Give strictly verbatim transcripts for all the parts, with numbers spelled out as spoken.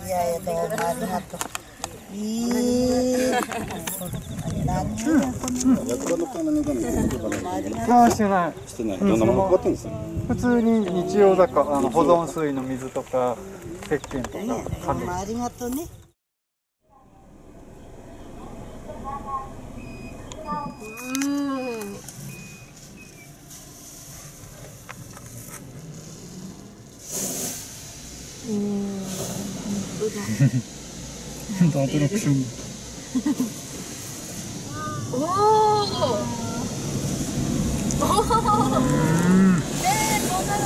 いやいや、どうもありがとう。いい。何をやこの。 ああ、してない。 してない。どんなもの配ってるんですか。 普通に日用だから、あの保存水の水とか石鹸とか紙。 ありがとうね。うん。うん。 本当アトラクション。 おお。おお。ええ、こんなの。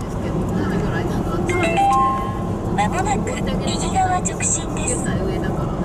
まもなく右側直進です。